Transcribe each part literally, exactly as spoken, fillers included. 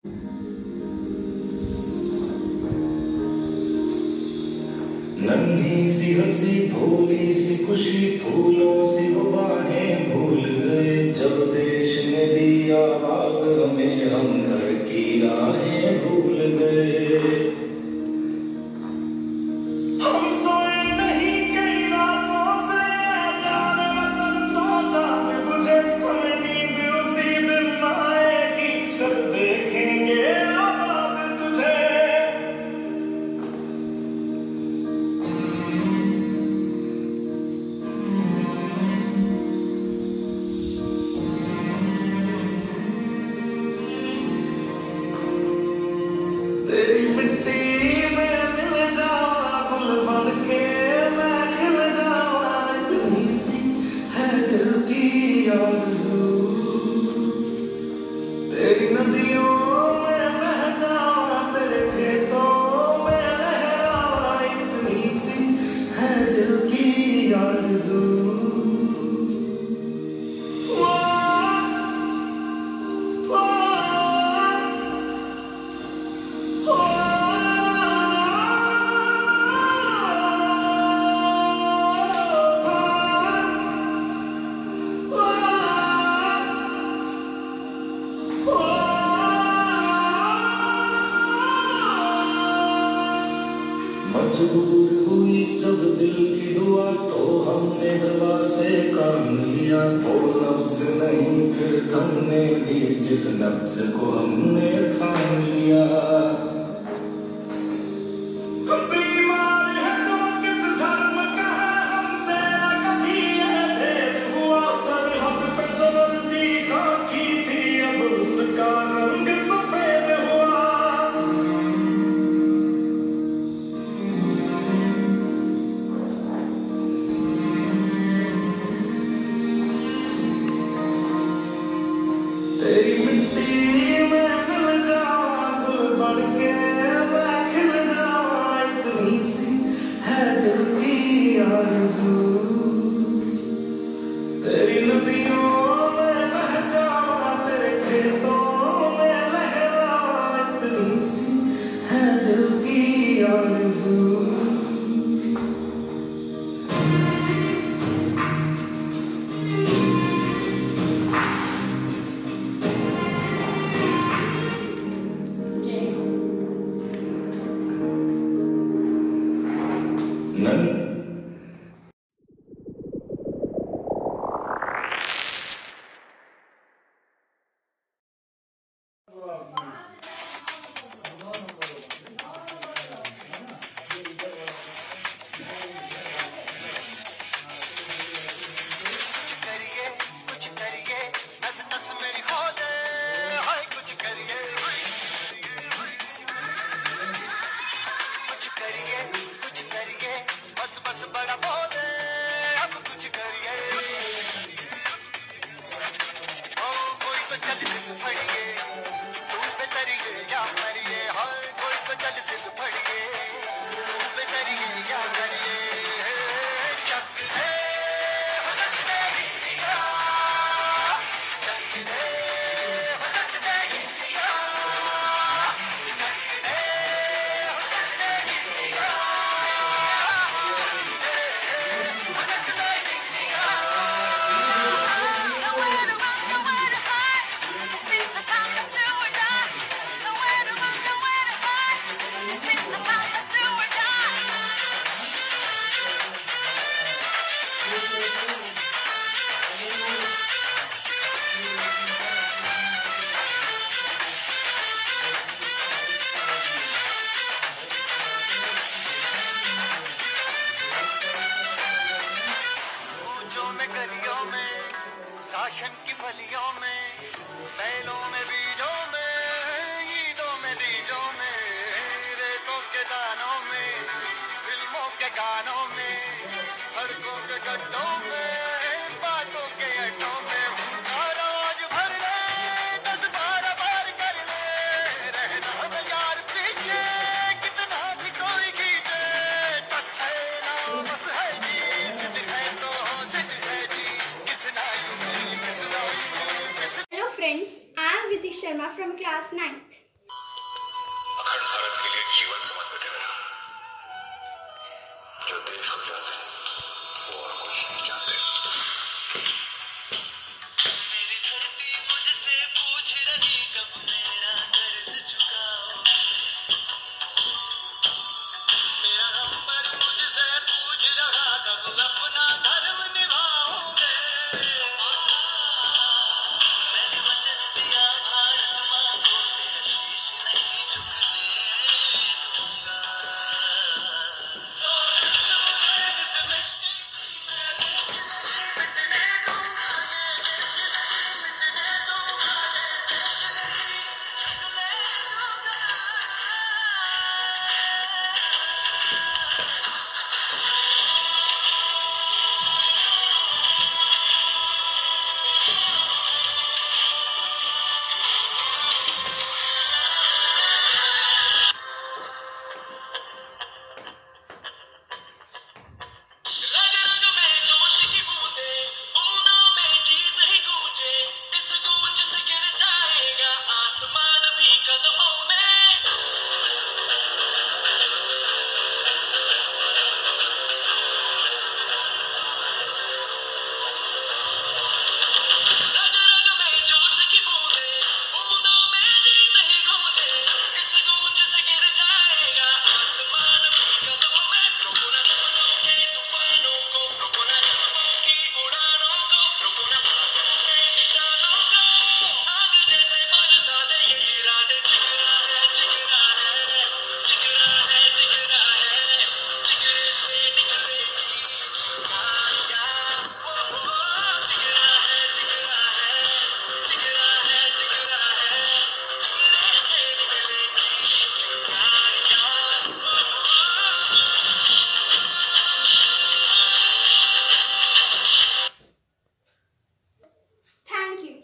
नन्ही सी हंसी भोली सी खुशी फूलों सी वो बाहें भूल गए। जब देश ने दी आवाज हमें हम घर की राहें भूल गए। हम सोए नहीं कई रातों से जाने वतन सोचा में बुझे। हमें नींद उसी दिन आएगी जब देखेंगे आबाद तुझे। तेरी मिट्टी में मिल जावा गुल बन के मैं खिल जावा। इतनी सी है दिल की आरज़ू। तेरी नदियों में बह जावा तेरे खेतों में लहरावा। इतनी सी है दिल की आरज़ू। मजबूर हुई जब दिल की दुआ तो हमने दवा से काम लिया। वो नब्ज नहीं फिर थमने दी जिस नब्ज को हमने थाम लिया। बीमार है तो किस धर्म का है हमसे न कभी ये भेद हुआ। सरहद पे जो वर्दी खाकी थी अब उसका रंग सफेद हुआ। तेरी मिट्टी में मिल जावा गुल बन के मैं खिल जावा। इतनी सी है दिल की आरज़ू। तेरी नदियों में बह जावा तेरे खेतों में लहरावा। इतनी सी है दिल की आरज़ू। राशन की फलियों में, बैलों में, बीजों में, ईदों में, बीजों में, रेतों के दानों में, फिल्मों के गानों में, सड़कों के गड्ढों में, बातों के अड्डों में, सारा आज भर ले, दस बारह बार कर ले, रहना है यार पीछे, कितना भी कोई खींचे, बस है ना बस है जी, जिद है तो जिद है जी, किसना यूं किसना यूं। Hello friends, I am Vidhi Sharma from class ninth. आसमान भी कदमों में रग रग में जोश की बूंदे बूंदों में जीत ही गूंजे इस गूंज से गिर जाएगा आसमान भी कदमों में रोको ना सपनों के तूफानों को रोको ना जज्बों की उड़ानों को रोको ना बातों के निशानों को आग जैसे बरसा दे ये इरादे जिगरा है जिगरा है जिगरा है जिगरा है जिगरे से निकलेगी चिंगारियां ओ ओ जिगरा है जिगरा है जिगरा है जिगरा है जिगरे से निकलेगी चिंगारियां ओ ओ Thank you.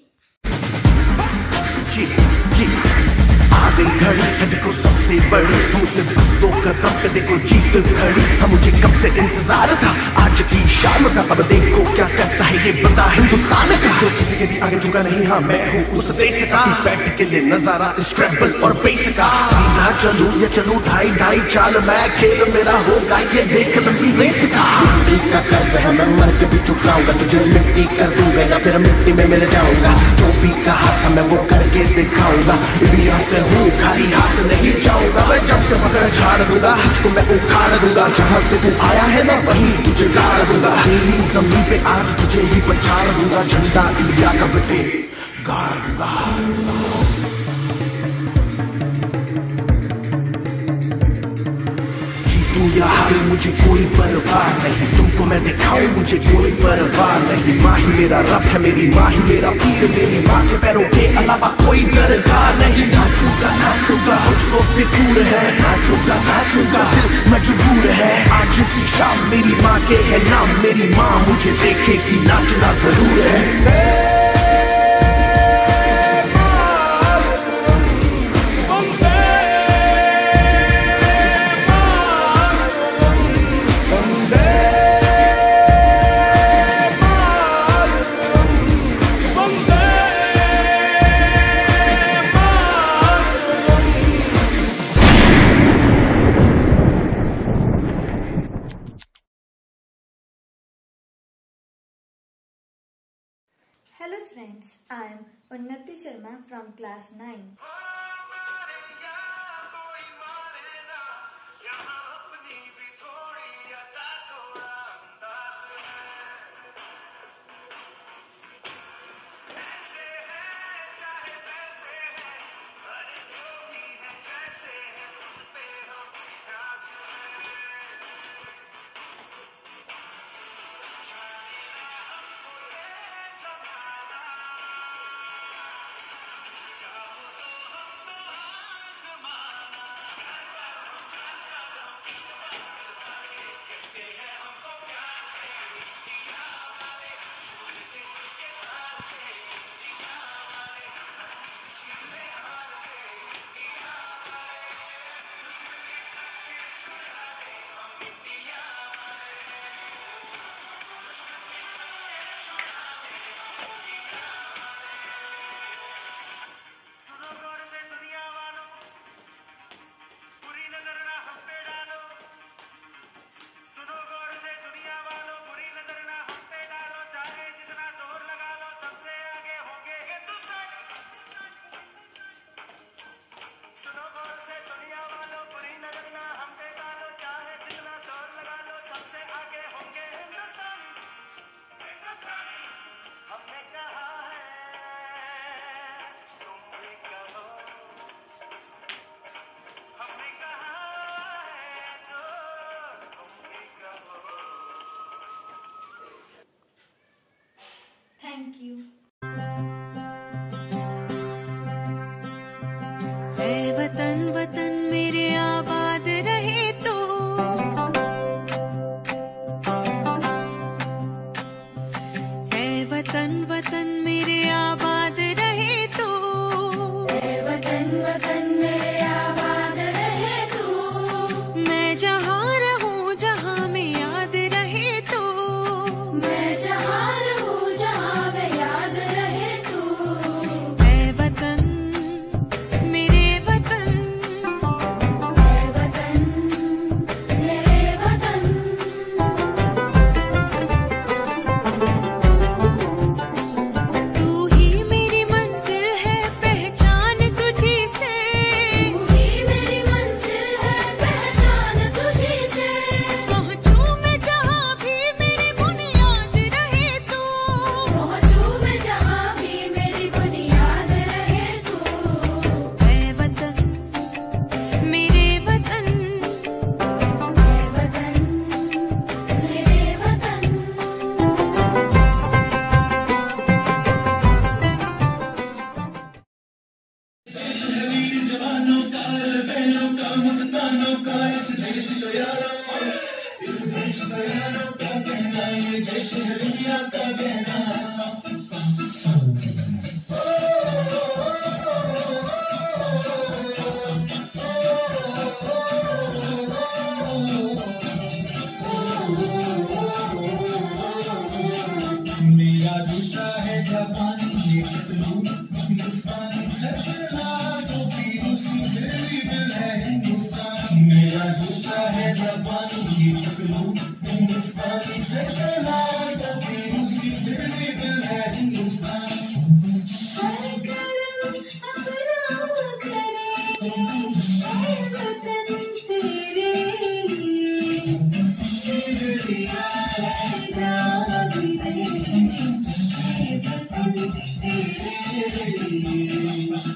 जी जी आ गई घड़ी है देखो सबसे बड़ी मुझसे बस दो कदम पे देखो जीत खड़ी हम मुझे कब से इंतजार था आज की शाम का अब देखो क्या करता है ये बंदा हिंदुस्तान का जो किसी के भी आगे झुका नहीं हाँ मैं हूँ उस देश का बैठ के लिए नजारा इस ट्रैवल और बेस का सीधा चलूं या चलूं ढाई ढाई चाल मैं खेल मेरा होगा ये देख लंबी रेस का मिट्टी का कर्ज है मैं मर के भी चुकाऊंगा तुझे मिट्टी कर दूंगा या फिर मिट्टी में मिल जाऊंगा जो भी कहा था मैं वो करके दिखाऊंगा इंडिया से हूँ खाली हाथ नहीं जाऊंगा मैं जब के पकड़ झाड़ दूंगा तो मैं उखाड़ दूंगा जहाँ से तू आया है ना वहीं तुझे गाड़ दूंगा तेरी जमीन पे आज तुझे ही पछाड़ दूंगा झंडा इंडिया का बेटे गाड़ दूंगा तू या हार मुझे कोई परवाह नहीं तुमको मैं दिखाऊं मुझे कोई परवाह नहीं माँ ही मेरा रब है मेरी माँ ही मेरा पीर मेरी माँ के पैरों के अलावा कोई दरगाह नहीं नाचूंगा नाचूंगा मुझको फिक्र है नाचूंगा नाचूंगा दिल मजबूर है आज की शाम मेरी माँ के है नाम मेरी माँ मुझे देखेगी नाचना जरूर है Hello friends, I am Unnati Sharma from class nine. Thank you. ऐ वतन वतन मेरे आबाद रहे तू ऐ वतन वतन मेरे आबाद रहे तू ऐ वतन वतन मेरे आबाद रहे तू मैं जहाँ रहूं जहाँ में याद रहे तू मैं जहाँ रहूं जहाँ में याद रहे तू ऐ वतन जवानों का, rebelलों का, मस्तानों का इस देश को यारो, इस देश को यारो क्या कहना, ये देश है दुनिया का कहना। मेरा जूता है जापानी, ये किस्मों हिंदुस्तानी, सरदार टोपी रूसी, फिर भी दिल है हिंदुस्तानी। मेरा जूता है जापानी, ये किस्मों हिंदुस्तानी, सरदार टोपी रूसी, फिर भी दिल है हिंदुस्तानी। हर करम अपना करे, ऐ वतन तेरे लिए, दिया है जान दे, ऐ वतन तेरे लिए।